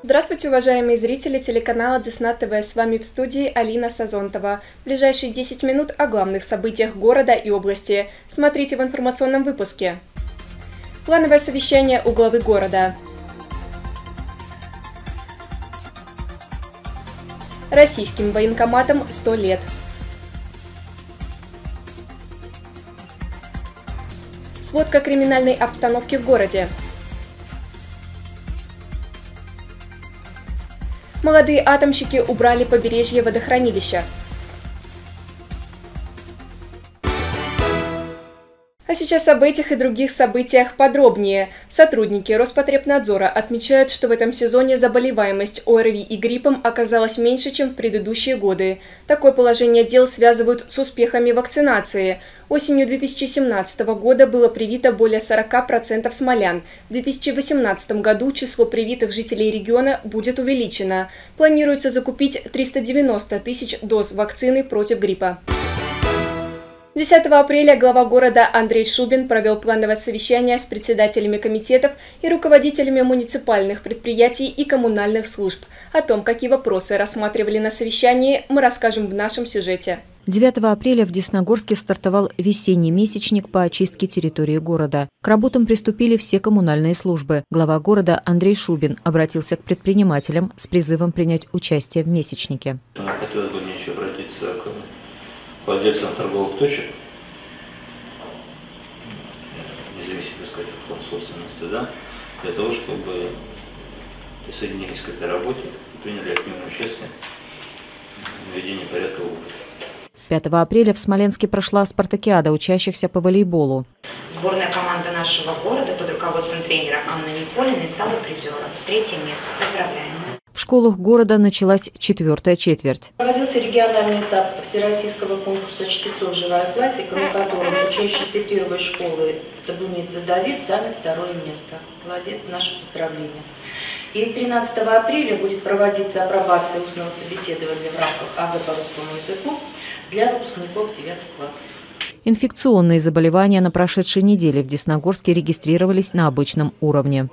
Здравствуйте, уважаемые зрители телеканала Десна ТВ. С вами в студии Алина Сазонтова. В ближайшие 10 минут о главных событиях города и области. Смотрите в информационном выпуске. Плановое совещание у главы города. Российским военкоматам 100 лет. Сводка криминальной обстановки в городе. Молодые атомщики убрали побережье водохранилища. А сейчас об этих и других событиях подробнее. Сотрудники Роспотребнадзора отмечают, что в этом сезоне заболеваемость ОРВИ и гриппом оказалась меньше, чем в предыдущие годы. Такое положение дел связывают с успехами вакцинации. Осенью 2017 года было привито более 40% смолян. В 2018 году число привитых жителей региона будет увеличено. Планируется закупить 390 тысяч доз вакцины против гриппа. 10 апреля глава города Андрей Шубин провел плановое совещание с председателями комитетов и руководителями муниципальных предприятий и коммунальных служб. О том, какие вопросы рассматривали на совещании, мы расскажем в нашем сюжете. 9 апреля в Десногорске стартовал весенний месячник по очистке территории города. К работам приступили все коммунальные службы. Глава города Андрей Шубин обратился к предпринимателям с призывом принять участие в месячнике. Хотелось бы мне еще обратиться к владельцам торговых точек, независимо, так сказать, от фонда собственности, для того, чтобы присоединились к этой работе и приняли активное участие в введении порядка в городе. 5 апреля в Смоленске прошла спартакиада учащихся по волейболу. Сборная команда нашего города под руководством тренера Анны Николиной стала призером. 3-е место. Поздравляем. В школах города началась 4-я четверть. Проводился региональный этап всероссийского конкурса чтецов «Живая классика», на котором учащийся первой школы Табунидзе Давид занял 2-е место. Молодец, наше поздравление. И 13 апреля будет проводиться апробация устного собеседования в рамках АГ по русскому языку для выпускников 9 классов. Инфекционные заболевания на прошедшей неделе в Десногорске регистрировались на обычном уровне.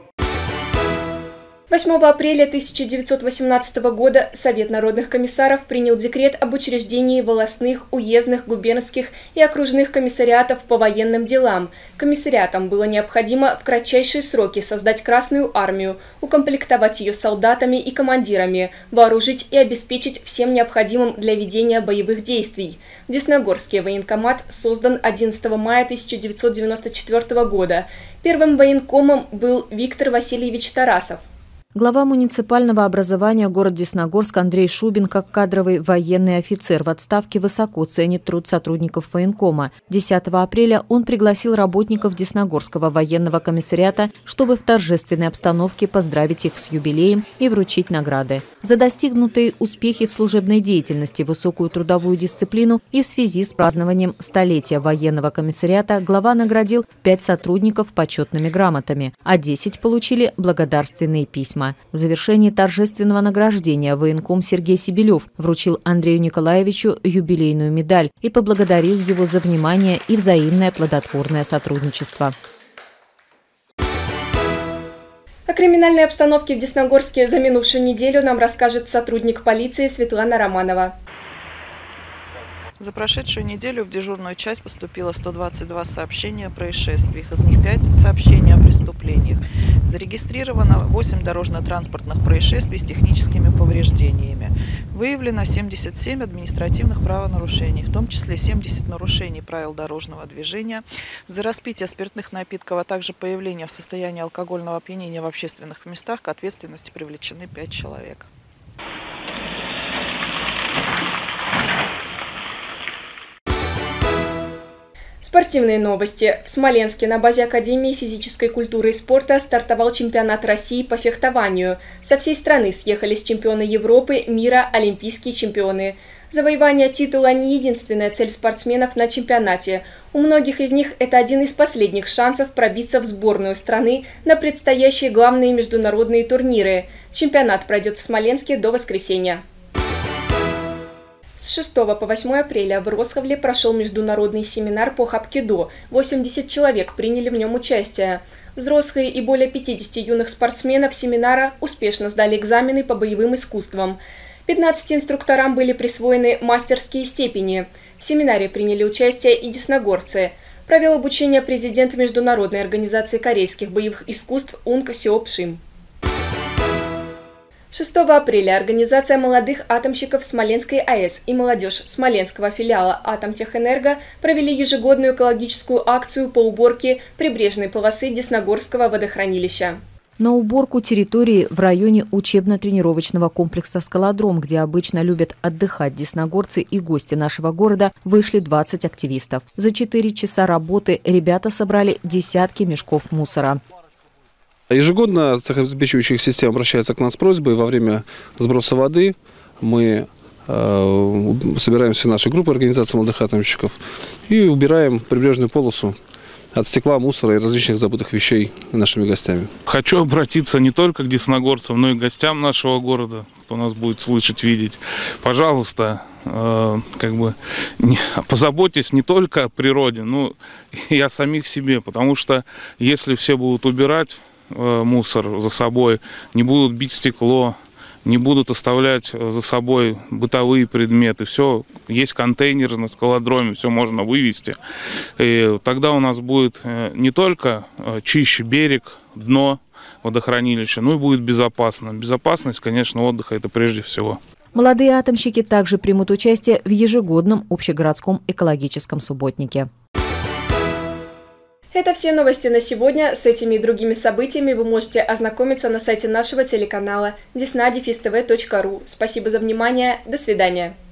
8 апреля 1918 года Совет народных комиссаров принял декрет об учреждении волостных, уездных, губернских и окружных комиссариатов по военным делам. Комиссариатам было необходимо в кратчайшие сроки создать Красную армию, укомплектовать ее солдатами и командирами, вооружить и обеспечить всем необходимым для ведения боевых действий. Десногорский военкомат создан 11 мая 1994 года. Первым военкомом был Виктор Васильевич Тарасов. Глава муниципального образования город Десногорск Андрей Шубин, как кадровый военный офицер в отставке, высоко ценит труд сотрудников военкома. 10 апреля он пригласил работников Десногорского военного комиссариата, чтобы в торжественной обстановке поздравить их с юбилеем и вручить награды. За достигнутые успехи в служебной деятельности, высокую трудовую дисциплину и в связи с празднованием столетия военного комиссариата глава наградил 5 сотрудников почетными грамотами, а 10 получили благодарственные письма. В завершении торжественного награждения военком Сергей Сибелев вручил Андрею Николаевичу юбилейную медаль и поблагодарил его за внимание и взаимное плодотворное сотрудничество. О криминальной обстановке в Десногорске за минувшую неделю нам расскажет сотрудник полиции Светлана Романова. За прошедшую неделю в дежурную часть поступило 122 сообщения о происшествиях, из них 5 сообщений о преступлениях. Зарегистрировано 8 дорожно-транспортных происшествий с техническими повреждениями. Выявлено 77 административных правонарушений, в том числе 70 нарушений правил дорожного движения. За распитие спиртных напитков, а также появление в состоянии алкогольного опьянения в общественных местах к ответственности привлечены 5 человек. Спортивные новости. В Смоленске на базе Академии физической культуры и спорта стартовал чемпионат России по фехтованию. Со всей страны съехались чемпионы Европы, мира, олимпийские чемпионы. Завоевание титула не единственная цель спортсменов на чемпионате. У многих из них это один из последних шансов пробиться в сборную страны на предстоящие главные международные турниры. Чемпионат пройдет в Смоленске до воскресенья. С 6 по 8 апреля в Рославле прошел международный семинар по хапкидо. 80 человек приняли в нем участие. Взрослые и более 50 юных спортсменов семинара успешно сдали экзамены по боевым искусствам. 15 инструкторам были присвоены мастерские степени. В семинаре приняли участие и десногорцы. Провел обучение президент Международной организации корейских боевых искусств Унг Сеоп Шим. 6 апреля организация молодых атомщиков Смоленской АЭС и молодежь Смоленского филиала Атомтехэнерго провели ежегодную экологическую акцию по уборке прибрежной полосы Десногорского водохранилища. На уборку территории в районе учебно-тренировочного комплекса «Скалодром», где обычно любят отдыхать десногорцы и гости нашего города, вышли 20 активистов. За 4 часа работы ребята собрали десятки мешков мусора. Ежегодно цех обеспечивающих систем обращается к нам с просьбой во время сброса воды. Мы собираемся в нашей группе организации молодых атомщиков и убираем прибрежную полосу от стекла, мусора и различных забытых вещей нашими гостями. Хочу обратиться не только к десногорцам, но и к гостям нашего города, кто нас будет слышать, видеть. Пожалуйста, позаботьтесь не только о природе, но и о самих себе, потому что если все будут убирать мусор за собой, не будут бить стекло, не будут оставлять за собой бытовые предметы. Все, есть контейнеры на скалодроме, все можно вывести. И тогда у нас будет не только чище берег, дно водохранилища, но и будет безопасно. Безопасность, конечно, отдыха – это прежде всего. Молодые атомщики также примут участие в ежегодном общегородском экологическом субботнике. Это все новости на сегодня. С этими и другими событиями вы можете ознакомиться на сайте нашего телеканала desna-tv.ru. Спасибо за внимание. До свидания.